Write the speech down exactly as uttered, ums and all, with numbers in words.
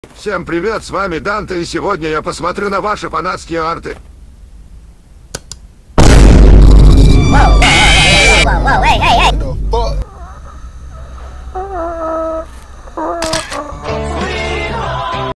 Всем привет, с вами Данте, и сегодня я посмотрю на ваши фанатские арты. Whoa, whoa, whoa, whoa, whoa, hey, hey, hey!